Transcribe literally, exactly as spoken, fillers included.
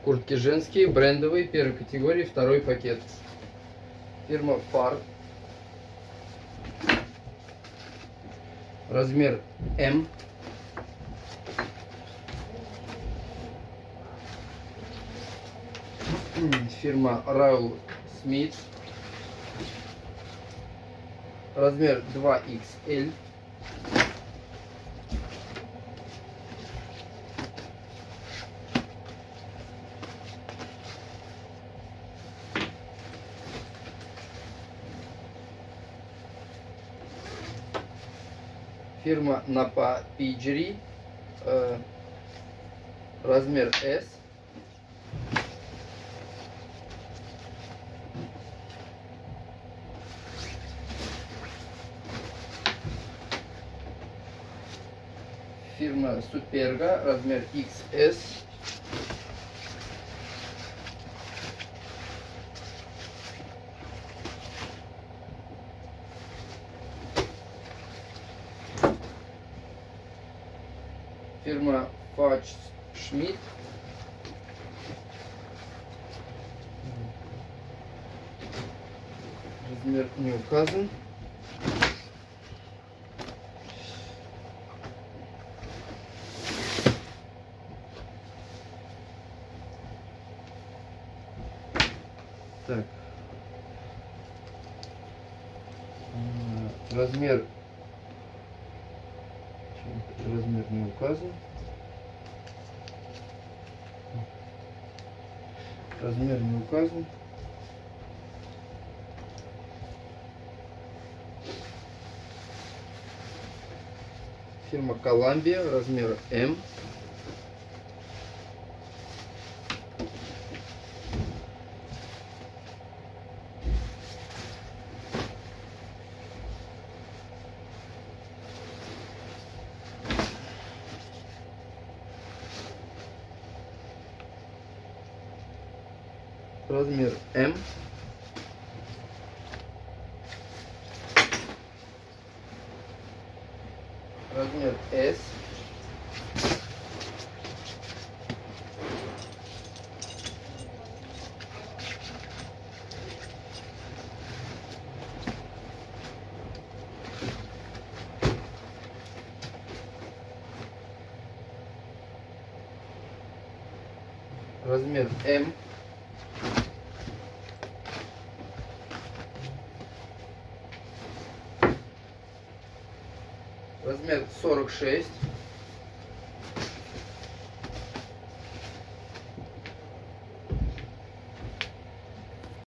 Куртки женские, брендовые, первой категории, второй пакет. Фирма Far. Размер М. Фирма Raul Smith. Размер два икс эль. Фирма Napa Pidgery. Э, размер эс. Фирма Superga, размер икс эс. Фирма Fudge Schmidt. Размер не указан. Так. Размер. Размер не указан. Размер не указан. Фирма Columbia, размер М. Размер М. Размер эс. Размер М. Размер сорок шесть.